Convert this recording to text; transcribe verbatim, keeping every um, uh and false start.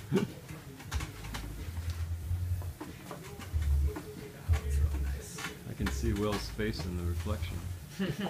I can see Will's face in the reflection.